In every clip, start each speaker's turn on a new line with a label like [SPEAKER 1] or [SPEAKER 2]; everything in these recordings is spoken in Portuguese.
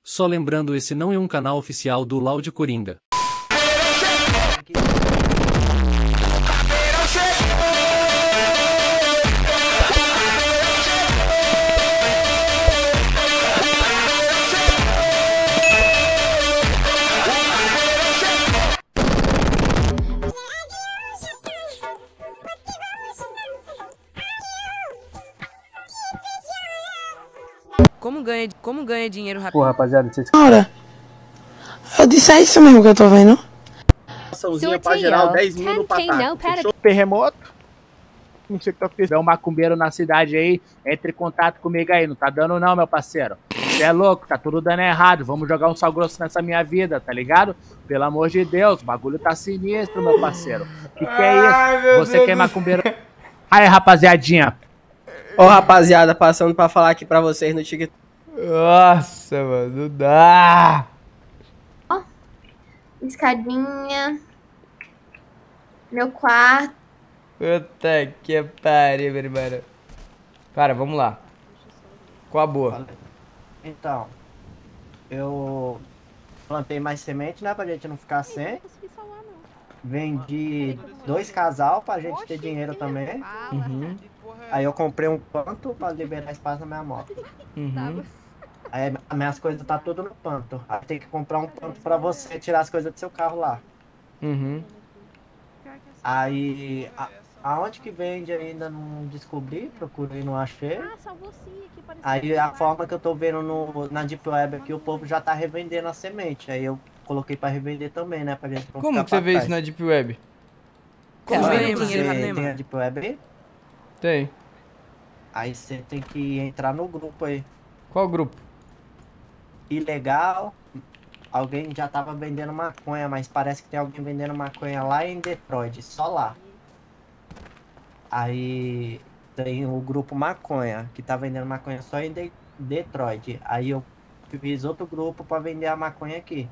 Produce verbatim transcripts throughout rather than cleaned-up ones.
[SPEAKER 1] Só lembrando, esse não é um canal oficial do Loud Coringa.
[SPEAKER 2] Como ganha, como ganha dinheiro rápido?
[SPEAKER 3] Pô, rapaziada, vocês...
[SPEAKER 4] Ora, eu disse é isso mesmo que eu tô vendo.
[SPEAKER 3] Açãozinha pra geral, dez mil no pataco. Fechou? Terremoto? Não sei o que tá acontecendo. É um macumbeiro na cidade aí, entre em contato comigo aí. Não tá dando não, meu parceiro. Você é louco, tá tudo dando errado. Vamos jogar um sal grosso nessa minha vida, tá ligado? Pelo amor de Deus, o bagulho tá sinistro, meu parceiro. Que que é isso? Ai, você Deus que é macumbeiro... Aí, rapaziadinha.
[SPEAKER 5] Ô, rapaziada, passando pra falar aqui pra vocês no TikTok.
[SPEAKER 6] Nossa, mano, não dá.
[SPEAKER 7] Ó, escadinha. Meu quarto.
[SPEAKER 6] Puta que pariu, meu irmão. Cara, vamos lá. Qual a boa?
[SPEAKER 5] Então, eu plantei mais semente, né, pra gente não ficar sem. Vendi dois casal pra gente ter dinheiro também.
[SPEAKER 6] Uhum.
[SPEAKER 5] Aí eu comprei um panto pra liberar espaço na minha moto.
[SPEAKER 6] Uhum.
[SPEAKER 5] Aí as minhas coisas tá tudo no panto. Aí tem que comprar um panto pra você tirar as coisas do seu carro lá.
[SPEAKER 6] Uhum.
[SPEAKER 5] Aí, a, aonde que vende ainda não descobri, procurei e não achei. Aí a forma que eu tô vendo no, na Deep Web aqui, o povo já tá revendendo a semente. Aí eu coloquei pra revender também, né, pra gente não
[SPEAKER 6] Como que você vê isso na Deep Web?
[SPEAKER 2] Como
[SPEAKER 5] Aí
[SPEAKER 2] ganha
[SPEAKER 5] você
[SPEAKER 2] dinheiro rápido?
[SPEAKER 5] tem a Deep Web aí?
[SPEAKER 6] Tem.
[SPEAKER 5] Aí você tem que entrar no grupo aí.
[SPEAKER 6] Qual grupo?
[SPEAKER 5] Ilegal. Alguém já tava vendendo maconha, mas parece que tem alguém vendendo maconha lá em Detroit, só lá. Aí tem o grupo Maconha, que tá vendendo maconha só em De Detroit. Aí eu fiz outro grupo pra vender a maconha aqui.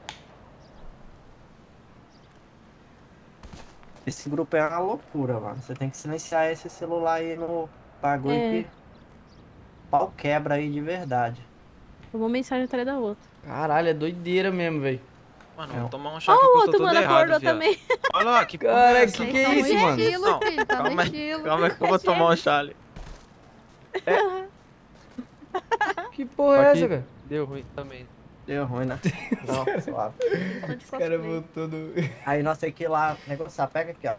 [SPEAKER 5] Esse grupo é uma loucura, mano. Você tem que silenciar esse celular aí no bagulho
[SPEAKER 8] É.
[SPEAKER 5] que pau quebra aí de verdade.
[SPEAKER 8] Uma mensagem atrás da outra.
[SPEAKER 6] Caralho, é doideira mesmo, velho.
[SPEAKER 9] Mano,
[SPEAKER 5] É.
[SPEAKER 9] vou tomar um chá
[SPEAKER 8] Ó,
[SPEAKER 9] aqui
[SPEAKER 8] o
[SPEAKER 9] que eu tô
[SPEAKER 8] outro
[SPEAKER 9] todo
[SPEAKER 8] mano
[SPEAKER 9] errado,
[SPEAKER 8] acordou
[SPEAKER 9] viado.
[SPEAKER 8] também.
[SPEAKER 9] Olha lá, que porra
[SPEAKER 6] Cara,
[SPEAKER 9] é
[SPEAKER 6] que
[SPEAKER 9] essa?
[SPEAKER 6] que é
[SPEAKER 8] Tá
[SPEAKER 6] isso,
[SPEAKER 8] no
[SPEAKER 6] mano?
[SPEAKER 8] estilo, filho, tá
[SPEAKER 9] Calma
[SPEAKER 8] no
[SPEAKER 9] aí,
[SPEAKER 8] estilo.
[SPEAKER 9] calma aí que eu vou tomar um chá ali.
[SPEAKER 6] Que porra é essa, cara?
[SPEAKER 9] Deu ruim também.
[SPEAKER 5] Deu ruim, né? Não, suave.
[SPEAKER 8] Tô de
[SPEAKER 6] Esse cara
[SPEAKER 8] cosplay.
[SPEAKER 6] voltou do...
[SPEAKER 5] Aí nós temos que ir lá negociar. Pega aqui, ó.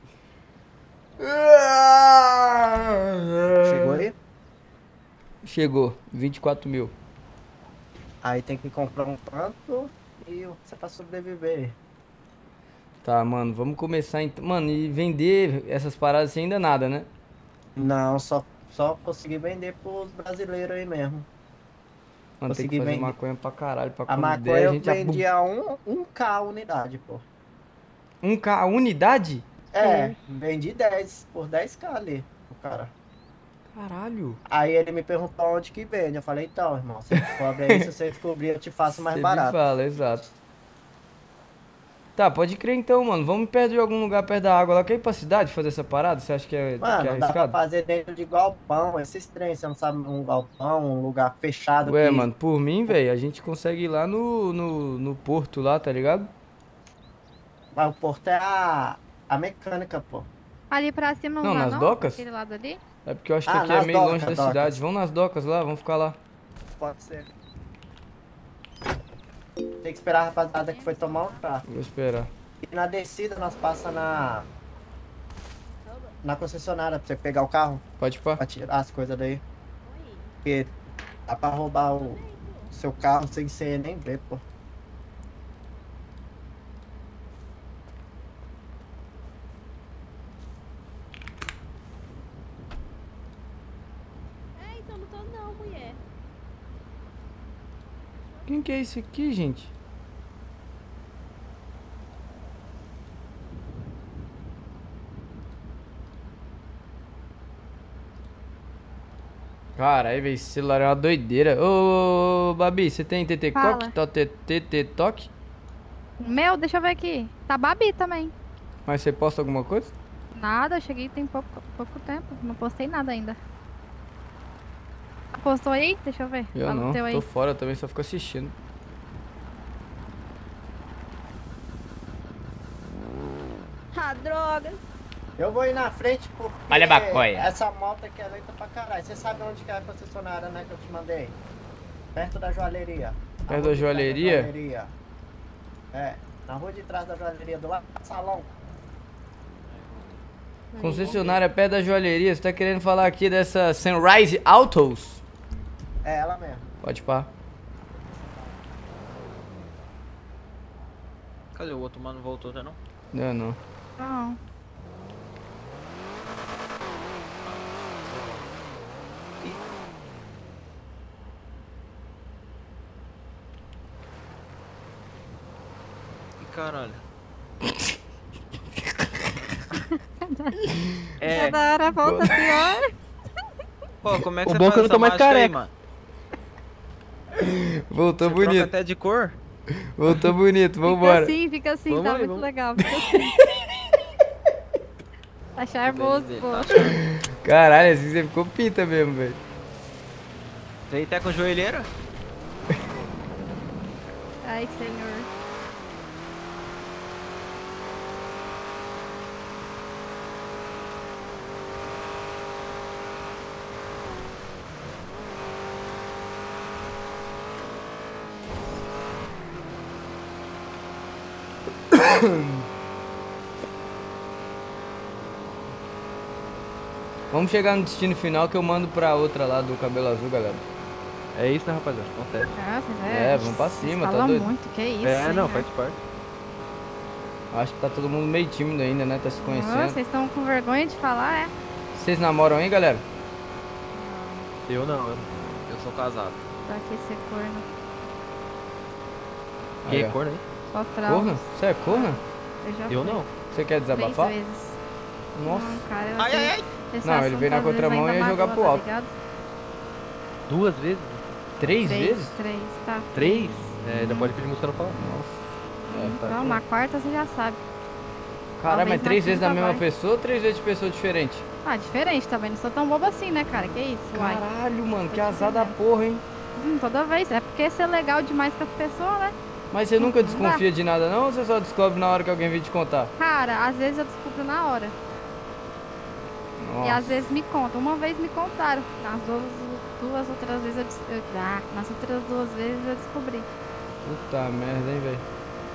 [SPEAKER 5] Chegou aí?
[SPEAKER 6] Chegou, vinte e quatro mil.
[SPEAKER 5] Aí tem que comprar um panto e você pra sobreviver.
[SPEAKER 6] Tá, mano, vamos começar então. Mano, e vender essas paradas assim ainda nada, né?
[SPEAKER 5] Não, só, só consegui vender pros brasileiros aí mesmo.
[SPEAKER 6] Mano, tem que
[SPEAKER 5] Consegui
[SPEAKER 6] fazer
[SPEAKER 5] vender.
[SPEAKER 6] maconha pra caralho. Pra
[SPEAKER 5] A
[SPEAKER 6] quando
[SPEAKER 5] maconha
[SPEAKER 6] der,
[SPEAKER 5] eu
[SPEAKER 6] a gente já-
[SPEAKER 5] vendia um, um K unidade, pô.
[SPEAKER 6] Um K, a unidade?
[SPEAKER 5] É, vendi dez por dez K ali, o cara.
[SPEAKER 6] Caralho.
[SPEAKER 5] Aí ele me perguntou onde que vende. Eu falei, então, irmão, você descobre aí, se você descobrir, eu te faço mais
[SPEAKER 6] Você me
[SPEAKER 5] barato.
[SPEAKER 6] fala, exato. Tá, pode crer então, mano. Vamos perto de algum lugar perto da água lá. Quer ir pra cidade fazer essa parada? Você acha que é, que é
[SPEAKER 5] Mano, dá pra
[SPEAKER 6] arriscado?
[SPEAKER 5] fazer dentro de galpão, esses trens, você não sabe um galpão, um lugar fechado
[SPEAKER 6] Ué,
[SPEAKER 5] que...
[SPEAKER 6] mano, por mim, velho, a gente consegue ir lá no, no, no porto lá, tá ligado?
[SPEAKER 5] Mas o porto é a, a mecânica, pô.
[SPEAKER 10] Ali pra cima
[SPEAKER 6] Não,
[SPEAKER 10] não dá
[SPEAKER 6] nas
[SPEAKER 10] não?
[SPEAKER 6] docas?
[SPEAKER 10] Aquele lado ali?
[SPEAKER 6] É porque eu acho que
[SPEAKER 5] Ah,
[SPEAKER 6] aqui é
[SPEAKER 5] nas
[SPEAKER 6] meio
[SPEAKER 5] docas,
[SPEAKER 6] longe da
[SPEAKER 5] docas.
[SPEAKER 6] cidade. Vamos nas docas lá, vamos ficar lá.
[SPEAKER 5] Pode ser. Tem que esperar a rapaziada que foi tomar um chá.
[SPEAKER 6] Vou esperar.
[SPEAKER 5] E na descida nós passa na... Na concessionária pra você pegar o carro,
[SPEAKER 6] Pode ir pá.
[SPEAKER 5] pra tirar as coisas daí. Porque dá pra roubar o seu carro sem você nem ver, pô.
[SPEAKER 8] É, então não tô não, mulher.
[SPEAKER 6] Quem que é esse aqui, gente? Caralho, velho, esse celular é uma doideira. Ô, ô, Babi, você tem T T
[SPEAKER 10] Fala.
[SPEAKER 6] Coque? Tá T T Toque?
[SPEAKER 10] Meu, deixa eu ver aqui. Tá Babi também.
[SPEAKER 6] Mas você posta alguma coisa?
[SPEAKER 10] Nada, eu cheguei tem pouco, pouco tempo. Não postei nada ainda. Postou aí? Deixa eu ver.
[SPEAKER 6] Eu
[SPEAKER 10] Fala o
[SPEAKER 6] não,
[SPEAKER 10] teu aí.
[SPEAKER 6] tô fora também, só fico assistindo.
[SPEAKER 8] Ah, droga.
[SPEAKER 5] Eu vou ir na frente porque
[SPEAKER 6] Olha a bacoia.
[SPEAKER 5] essa moto aqui é lenta pra caralho. Você sabe onde que é a concessionária, né, que eu te mandei? Perto da joalheria.
[SPEAKER 6] Perto da joalheria?
[SPEAKER 5] Da joalheria. É, na rua de trás da joalheria, do lado do salão.
[SPEAKER 6] Concessionária perto da joalheria, você tá querendo falar aqui dessa Sunrise Autos?
[SPEAKER 5] É ela mesmo.
[SPEAKER 6] Pode pá.
[SPEAKER 9] Cadê o outro mano? Voltou, né não?
[SPEAKER 6] Não, não.
[SPEAKER 10] Não.
[SPEAKER 9] Ih, caralho.
[SPEAKER 10] É. Cada hora volta pior.
[SPEAKER 9] Pô, como é que
[SPEAKER 3] O
[SPEAKER 9] você
[SPEAKER 3] bom
[SPEAKER 9] faz
[SPEAKER 3] que eu não
[SPEAKER 9] essa
[SPEAKER 3] tô mais
[SPEAKER 9] mágica aí,
[SPEAKER 3] careca.
[SPEAKER 9] mano?
[SPEAKER 6] Voltou
[SPEAKER 9] Você troca
[SPEAKER 6] bonito.
[SPEAKER 9] até de cor?
[SPEAKER 6] Voltou bonito,
[SPEAKER 10] Fica
[SPEAKER 6] vambora.
[SPEAKER 10] assim, fica assim,
[SPEAKER 9] Vamos
[SPEAKER 10] tá
[SPEAKER 9] aí,
[SPEAKER 10] muito
[SPEAKER 9] vamos.
[SPEAKER 10] legal. Fica assim. Tá charmoso,
[SPEAKER 9] Dele,
[SPEAKER 10] pô.
[SPEAKER 9] tá achando?
[SPEAKER 6] Caralho, assim você ficou pinta mesmo, velho.
[SPEAKER 9] Você aí tá com joelheira?
[SPEAKER 10] Ai, senhor.
[SPEAKER 6] Vamos chegar no destino final que eu mando pra outra lá do cabelo azul, galera.
[SPEAKER 3] É isso, né, rapaziada? Acontece.
[SPEAKER 10] Ah, vocês
[SPEAKER 6] É, vamos pra cima, tá
[SPEAKER 10] falam
[SPEAKER 6] doido?
[SPEAKER 10] muito, que isso.
[SPEAKER 3] É,
[SPEAKER 10] hein,
[SPEAKER 3] não,
[SPEAKER 10] né?
[SPEAKER 3] faz parte.
[SPEAKER 6] Acho que tá todo mundo meio tímido ainda, né? Tá se
[SPEAKER 10] Ah,
[SPEAKER 6] conhecendo.
[SPEAKER 10] vocês estão com vergonha de falar, é?
[SPEAKER 6] Vocês namoram aí, galera?
[SPEAKER 3] Eu não, eu
[SPEAKER 9] Eu sou casado.
[SPEAKER 10] Pra que ser corno?
[SPEAKER 3] Que
[SPEAKER 6] Aí, ó.
[SPEAKER 3] corno aí?
[SPEAKER 10] Só trauma.
[SPEAKER 6] Corno? Você é corno?
[SPEAKER 10] Eu já
[SPEAKER 3] Eu
[SPEAKER 10] fui
[SPEAKER 3] não.
[SPEAKER 6] Você quer
[SPEAKER 10] três
[SPEAKER 6] desabafar?
[SPEAKER 10] vezes.
[SPEAKER 6] Nossa.
[SPEAKER 10] Não, cara, eu
[SPEAKER 9] Ai,
[SPEAKER 10] assim,
[SPEAKER 9] ai, ai.
[SPEAKER 10] esse
[SPEAKER 6] Não, ele
[SPEAKER 10] assunto
[SPEAKER 6] veio na
[SPEAKER 10] às vezes
[SPEAKER 6] contramão
[SPEAKER 10] ainda
[SPEAKER 6] e ia jogar
[SPEAKER 10] magoa,
[SPEAKER 6] pro
[SPEAKER 10] tá
[SPEAKER 6] alto.
[SPEAKER 10] ligado?
[SPEAKER 3] Duas vezes?
[SPEAKER 6] Três,
[SPEAKER 10] Três,
[SPEAKER 6] vezes?
[SPEAKER 10] três, tá.
[SPEAKER 3] Três? É, ainda pode pedir música não falar.
[SPEAKER 6] Nossa. É, tá.
[SPEAKER 10] Então, na quarta você já sabe.
[SPEAKER 6] Caralho,
[SPEAKER 10] talvez
[SPEAKER 6] mas
[SPEAKER 10] na
[SPEAKER 6] três vezes da
[SPEAKER 10] quinta
[SPEAKER 6] mesma
[SPEAKER 10] vai.
[SPEAKER 6] pessoa ou três vezes de pessoa diferente?
[SPEAKER 10] Ah, diferente também. Não sou tão boba assim, né, cara? Que isso, uai.
[SPEAKER 6] Caralho, mano, que
[SPEAKER 10] Tô te
[SPEAKER 6] azar da
[SPEAKER 10] entendendo.
[SPEAKER 6] porra, hein?
[SPEAKER 10] Hum, toda vez. É porque ser legal demais com as pessoas, né?
[SPEAKER 6] Mas você nunca
[SPEAKER 10] Não dá.
[SPEAKER 6] desconfia de nada não ou você só descobre na hora que alguém vem te contar?
[SPEAKER 10] Cara, às vezes eu descubro na hora.
[SPEAKER 6] Nossa.
[SPEAKER 10] E às vezes me contam. Uma vez me contaram. Nas duas, duas outras vezes eu, des- eu ah, nas outras duas vezes eu descobri.
[SPEAKER 6] Puta merda, hein, velho.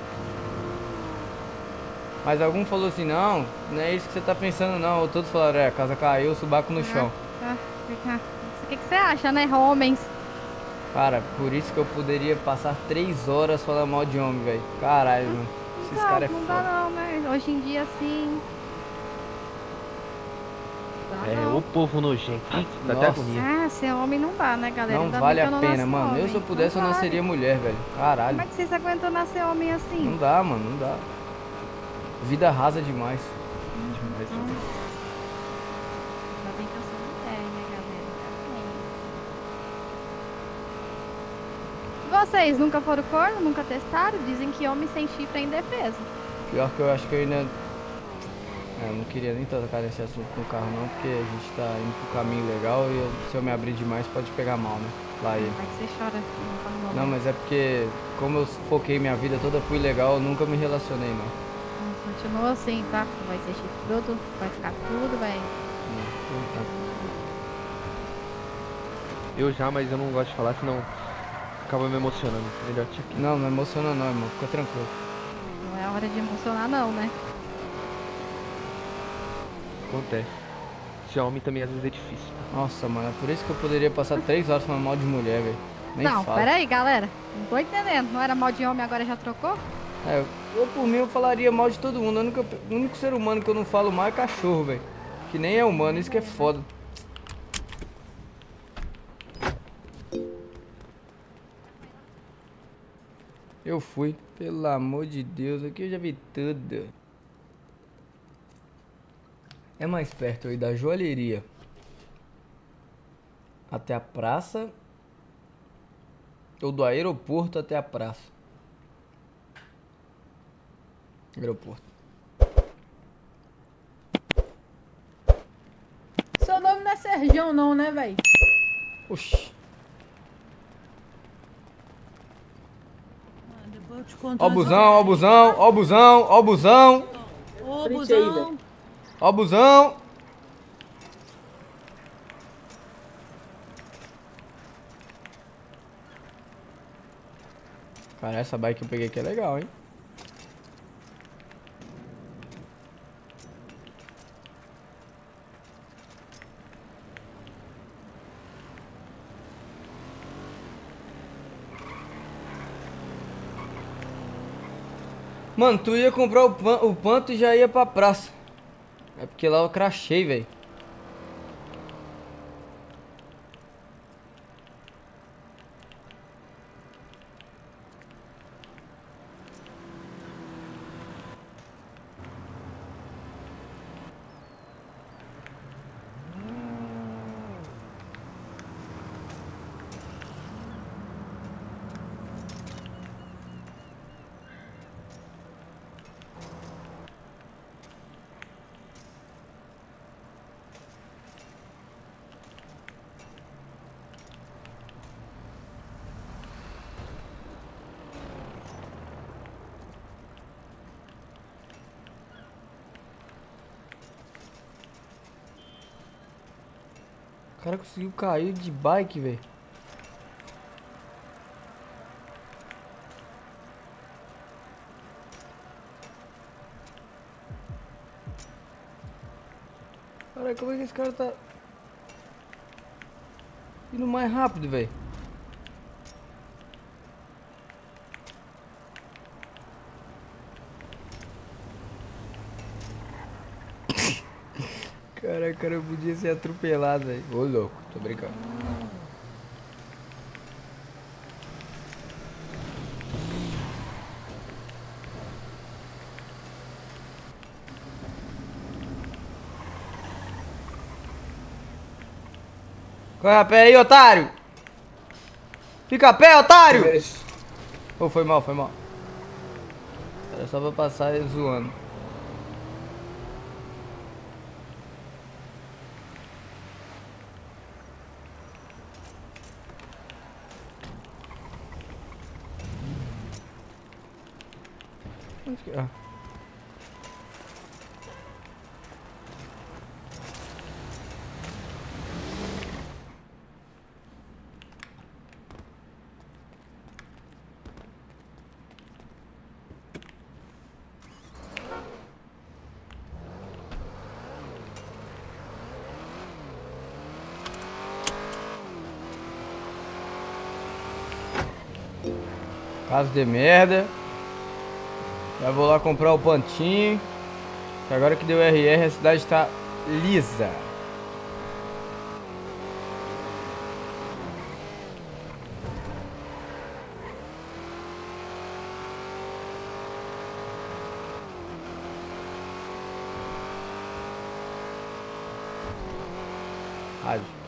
[SPEAKER 6] Mas algum falou assim, não, não é isso que você tá pensando não. Ou todos falaram, é, a casa caiu, o subaco no chão.
[SPEAKER 10] Ah, fica- O que, que você acha, né, homens?
[SPEAKER 6] Cara, por isso que eu poderia passar três horas falando mal de homem, velho. Caralho, mano. Esses
[SPEAKER 10] Não,
[SPEAKER 6] caras é
[SPEAKER 10] não
[SPEAKER 6] foda.
[SPEAKER 10] dá não, né? Hoje em dia, assim... Dá
[SPEAKER 3] É,
[SPEAKER 10] não.
[SPEAKER 3] o povo nojento. Dá até
[SPEAKER 6] Nossa.
[SPEAKER 3] agonia.
[SPEAKER 10] Ah, ser homem não dá, né, galera?
[SPEAKER 6] Não
[SPEAKER 10] Ainda
[SPEAKER 6] vale
[SPEAKER 10] bem
[SPEAKER 6] a
[SPEAKER 10] que eu não
[SPEAKER 6] pena,
[SPEAKER 10] nasci
[SPEAKER 6] mano. Eu,
[SPEAKER 10] homem.
[SPEAKER 6] se eu pudesse, eu
[SPEAKER 10] Não vale.
[SPEAKER 6] nasceria mulher, velho. Caralho.
[SPEAKER 10] Como é que vocês aguentam nascer homem assim?
[SPEAKER 6] Não dá, mano, não dá. Vida rasa demais.
[SPEAKER 3] Demais,
[SPEAKER 10] Hum.
[SPEAKER 3] demais.
[SPEAKER 10] Ainda bem que eu sou mulher, né, galera? Ainda bem. Vocês nunca foram corno? Nunca testaram? Dizem que homem sem chifre é indefeso.
[SPEAKER 6] Pior que eu acho que eu ainda... É, eu não queria nem tocar nesse assunto com o carro não, porque a gente tá indo pro caminho legal e eu- se eu me abrir demais pode pegar mal, né? Lá ele.
[SPEAKER 10] Vai que você chora. Não, fala mal,
[SPEAKER 6] Não, mas é porque como eu foquei minha vida toda pro ilegal, eu nunca me relacionei, não.
[SPEAKER 10] Hum, Continua assim, tá? Vai ser chifrudo, vai ficar tudo bem.
[SPEAKER 3] Eu já, mas eu não gosto de falar, senão acaba me emocionando. Melhor te aqui.
[SPEAKER 6] Não, não emociona não, irmão. Fica tranquilo.
[SPEAKER 10] Não é hora de emocionar não, né?
[SPEAKER 3] Acontece. Ser homem também às vezes é difícil.
[SPEAKER 6] Nossa, mano, é por isso que eu poderia passar três horas falando mal de mulher, velho. Nem
[SPEAKER 10] não,
[SPEAKER 6] fala.
[SPEAKER 10] pera aí, galera. Não tô entendendo. Não era mal de homem, agora já trocou?
[SPEAKER 6] É, eu por mim eu falaria mal de todo mundo. O único, o único ser humano que eu não falo mal é cachorro, velho. Que nem é humano, isso que é foda. Eu fui, pelo amor de Deus, aqui eu já vi tudo. É mais perto aí da joalheria até a praça ou do aeroporto até a praça? Aeroporto.
[SPEAKER 11] Seu nome não é Sergião não, né, velho?
[SPEAKER 6] Oxi. Ó o busão, ó o busão, ó o busão, ó o busão.
[SPEAKER 8] Ó o busão.
[SPEAKER 6] Ó o busão. Cara, essa bike que eu peguei aqui é legal, hein? Mano, tu ia comprar o, pan, o panto e já ia pra praça. É porque lá eu crachei, velho. O cara conseguiu cair de bike, velho. Cara, como é que esse cara tá indo mais rápido, velho? Cara, cara, eu podia ser atropelado, velho. Ô, louco, tô brincando. Corre a pé aí, otário! Fica a pé, otário! Ô, oh, foi mal, foi mal. Era só pra passar ele zoando. Ah. Caso de merda. Já vou lá comprar o pantinho. Que agora que deu R R a cidade tá lisa. Rádio.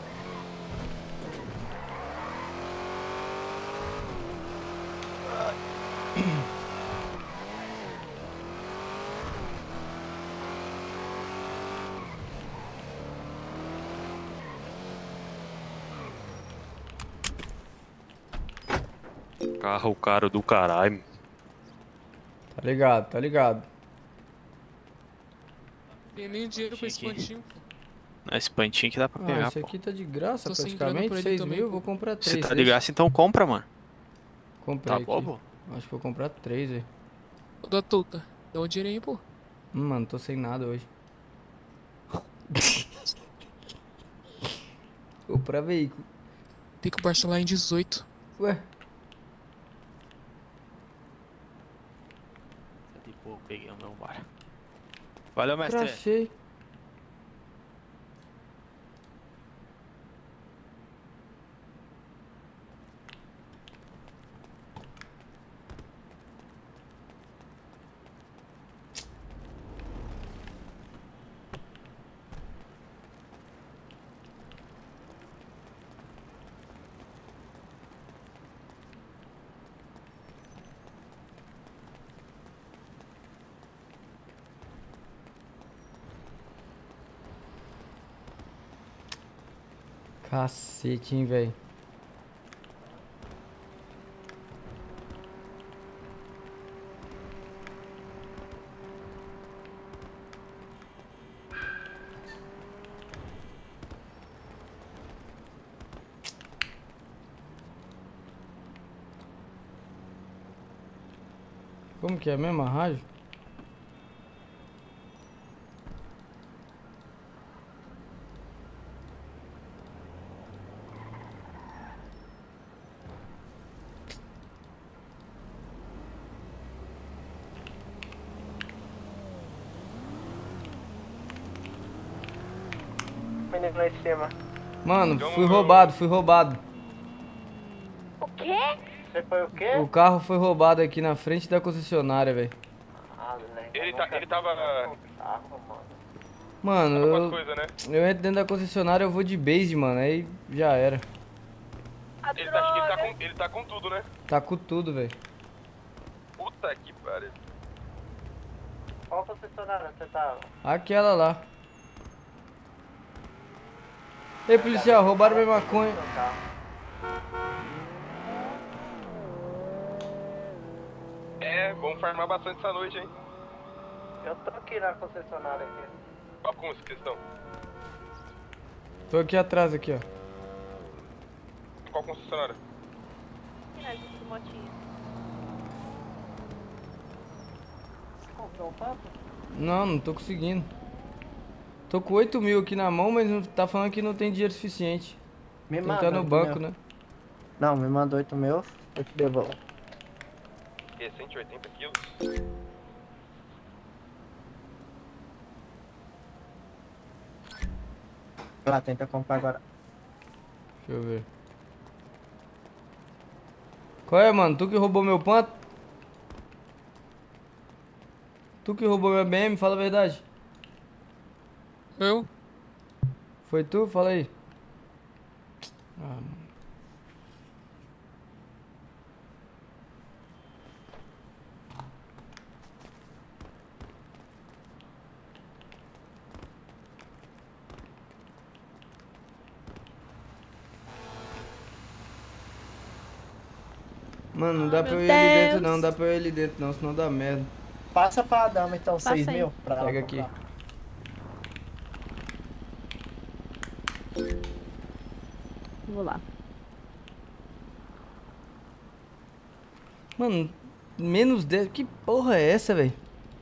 [SPEAKER 11] Carro caro do caralho.
[SPEAKER 6] Tá ligado, tá ligado.
[SPEAKER 12] Tem nem dinheiro pra esse pantinho.
[SPEAKER 9] Esse pantinho que dá pra pegar,
[SPEAKER 6] ah, esse
[SPEAKER 9] pô.
[SPEAKER 6] aqui tá de graça
[SPEAKER 12] Tô
[SPEAKER 6] praticamente, seis mil, vou comprar três.
[SPEAKER 9] Se tá de graça, então compra, mano.
[SPEAKER 6] Comprei
[SPEAKER 9] tá bom, pô?
[SPEAKER 6] Acho que vou comprar três, velho.
[SPEAKER 12] Ô, da Tuca, dá um dinheiro aí, pô.
[SPEAKER 6] Hum, mano, tô sem nada hoje. Comprar veículo.
[SPEAKER 12] Tem que parcelar em dezoito.
[SPEAKER 6] Ué?
[SPEAKER 9] De pouco, peguei o meu bar. Valeu, mestre.
[SPEAKER 6] Crachei. Cacete, hein, velho. Como que é mesmo a rádio?
[SPEAKER 5] Menino lá em cima.
[SPEAKER 6] Mano, fui roubado, fui roubado.
[SPEAKER 7] O quê?
[SPEAKER 5] Você foi o quê?
[SPEAKER 6] O carro foi roubado aqui na frente da concessionária, velho.
[SPEAKER 11] Ele, tá, ele tava...
[SPEAKER 6] Mano,
[SPEAKER 11] tava com as
[SPEAKER 6] eu,
[SPEAKER 11] coisas, né?
[SPEAKER 6] eu entro dentro da concessionária, eu vou de base, mano, aí já era.
[SPEAKER 11] Ele tá, acho que ele tá, com, ele tá com tudo, né?
[SPEAKER 6] Tá com tudo, velho.
[SPEAKER 11] Puta que pariu.
[SPEAKER 5] Qual concessionária você tava?
[SPEAKER 6] Aquela lá. Ei, policial, roubaram minha maconha.
[SPEAKER 11] É, vamos farmar bastante essa noite, hein?
[SPEAKER 5] Eu tô aqui na concessionária aqui.
[SPEAKER 11] Qual com essa questão?
[SPEAKER 6] Tô aqui atrás, aqui, ó.
[SPEAKER 11] Qual concessionária?
[SPEAKER 5] Comprou um papo?
[SPEAKER 6] Não, não tô conseguindo. Tô com oito mil aqui na mão, mas não, tá falando que não tem dinheiro suficiente.
[SPEAKER 5] Me
[SPEAKER 6] tem que
[SPEAKER 5] manda
[SPEAKER 6] estar no banco,
[SPEAKER 5] meu.
[SPEAKER 6] né?
[SPEAKER 5] Não, me manda oito mil, eu te devolvo.
[SPEAKER 11] Que é cento e oitenta quilos?
[SPEAKER 5] Lá, tenta comprar agora.
[SPEAKER 6] Deixa eu ver. Qual é, mano? Tu que roubou meu panto? Tu que roubou minha B M, fala a verdade.
[SPEAKER 12] Eu?
[SPEAKER 6] Foi tu? Fala aí. Ah, mano. Mano, não dá pra eu ir ali dentro não, não dá pra eu ir ali dentro não, senão dá merda.
[SPEAKER 5] Passa pra dama então,
[SPEAKER 10] Passa
[SPEAKER 5] seis
[SPEAKER 10] aí.
[SPEAKER 5] mil pra ela
[SPEAKER 6] Pega aqui.
[SPEAKER 5] comprar.
[SPEAKER 10] Vou lá.
[SPEAKER 6] Mano, menos dez. Que porra é essa, velho?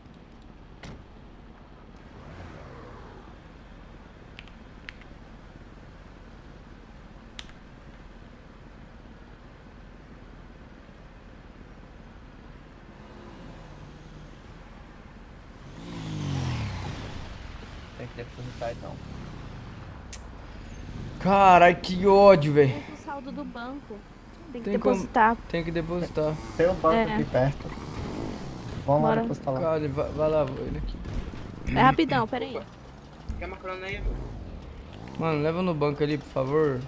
[SPEAKER 5] Tem que depositar então.
[SPEAKER 6] Carai, que ódio, velho.
[SPEAKER 10] Tem o saldo do banco. Tem que
[SPEAKER 6] Tem como-
[SPEAKER 10] depositar.
[SPEAKER 6] Tem que depositar.
[SPEAKER 5] Tem um banco
[SPEAKER 10] É.
[SPEAKER 5] aqui perto. Vamos lá
[SPEAKER 10] Bora.
[SPEAKER 5] depositar lá.
[SPEAKER 6] Cara, vai, vai lá, vou ele aqui.
[SPEAKER 10] É rapidão, peraí.
[SPEAKER 13] Quer macarona aí?
[SPEAKER 6] Mano, leva no banco ali, por favor.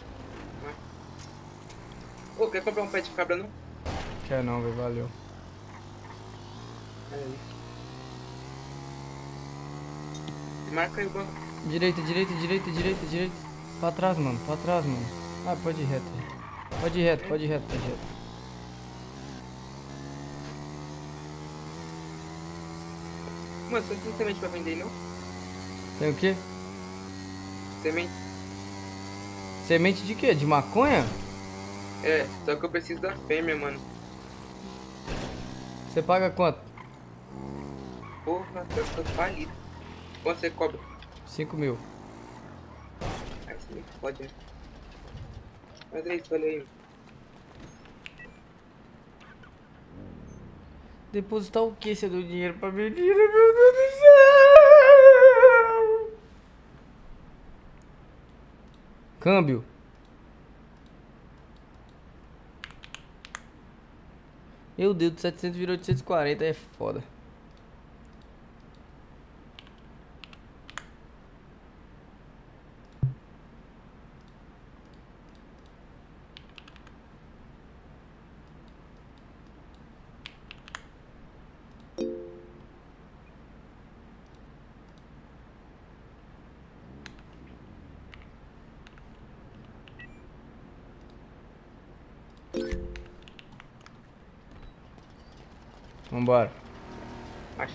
[SPEAKER 13] Ô, quer comprar um pé de cabra não?
[SPEAKER 6] Quer não, velho, valeu.
[SPEAKER 13] É isso. Marca aí o banco.
[SPEAKER 6] Direita, direita, direita, direita, direita. Pra trás, mano, pra trás, mano. Ah, pode ir reto. Pode ir reto, pode ir reto, pode ir reto.
[SPEAKER 13] Mano, você não tem semente pra vender aí, não?
[SPEAKER 6] Tem o quê?
[SPEAKER 13] Semente?
[SPEAKER 6] Semente de quê? De maconha?
[SPEAKER 13] É, só que eu preciso da fêmea, mano.
[SPEAKER 6] Você paga quanto?
[SPEAKER 13] Porra, eu tô falido. Quanto você cobra?
[SPEAKER 6] Cinco mil.
[SPEAKER 13] Aí você nem pode, né? Mas é isso, olha aí.
[SPEAKER 6] Depositar o que? Você deu dinheiro pra menina, meu Deus do céu! Câmbio. Meu Deus, de setecentos virou oitocentos e quarenta, é foda. Vambora.
[SPEAKER 13] Acho.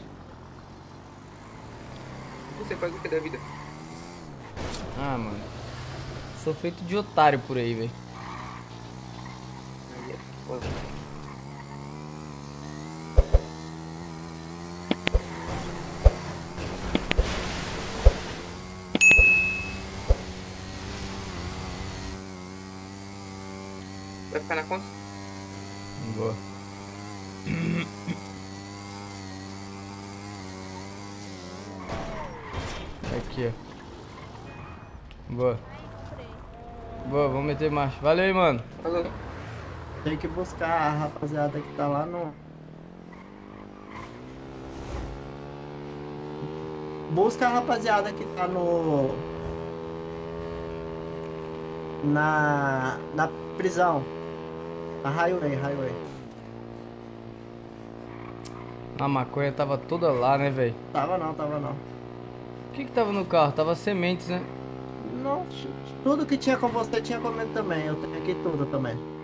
[SPEAKER 13] Você faz o que da vida?
[SPEAKER 6] Ah, mano. Sou feito de otário por aí, velho.
[SPEAKER 13] Aí é foda. Vai ficar na conta?
[SPEAKER 6] Boa. Aqui, ó. Boa. Boa, vamos meter marcha. Valeu aí, mano.
[SPEAKER 13] Falou.
[SPEAKER 5] Tem que buscar a rapaziada que tá lá no... Busca a rapaziada que tá no... Na... Na prisão. Na highway, highway.
[SPEAKER 6] A maconha tava toda lá, né, velho?
[SPEAKER 5] Tava não, tava não.
[SPEAKER 6] O que que tava no carro? Tava sementes, né?
[SPEAKER 5] Não, tudo que tinha com você tinha comigo também. Eu tenho aqui tudo também.